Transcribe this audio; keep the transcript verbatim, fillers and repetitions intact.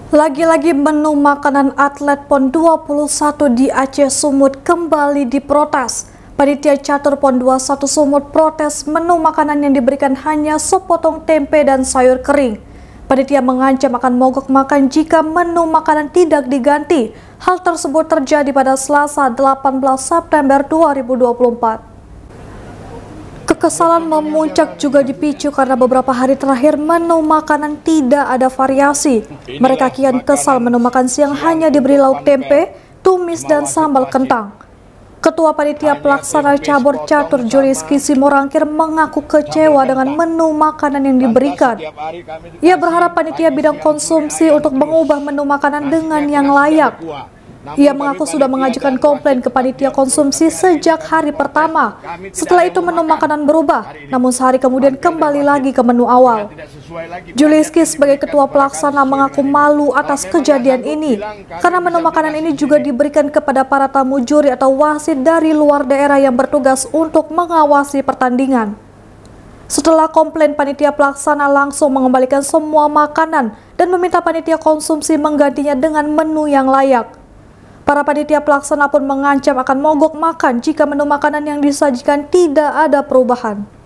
Lagi-lagi menu makanan atlet PON dua puluh satu di Aceh Sumut kembali diprotes. Panitia Catur PON dua puluh satu Sumut protes menu makanan yang diberikan hanya sepotong tempe dan sayur kering. Panitia mengancam akan mogok makan jika menu makanan tidak diganti. Hal tersebut terjadi pada Selasa delapan belas September dua ribu dua puluh empat. Kekesalan memuncak juga dipicu karena beberapa hari terakhir menu makanan tidak ada variasi. Mereka kian kesal menu makan siang hanya diberi lauk tempe, tumis, dan sambal kentang. Ketua Panitia Pelaksana Cabur Catur Juliski Simorangkir mengaku kecewa dengan menu makanan yang diberikan. Ia berharap panitia bidang konsumsi untuk mengubah menu makanan dengan yang layak. Ia mengaku sudah mengajukan komplain ke panitia konsumsi sejak hari pertama. Setelah itu menu makanan berubah, namun sehari kemudian kembali lagi ke menu awal. Juliski sebagai ketua pelaksana mengaku malu atas kejadian ini, karena menu makanan ini juga diberikan kepada para tamu juri atau wasit dari luar daerah yang bertugas untuk mengawasi pertandingan. Setelah komplain, panitia pelaksana langsung mengembalikan semua makanan dan meminta panitia konsumsi menggantinya dengan menu yang layak. Para panitia pelaksana pun mengancam akan mogok makan jika menu makanan yang disajikan tidak ada perubahan.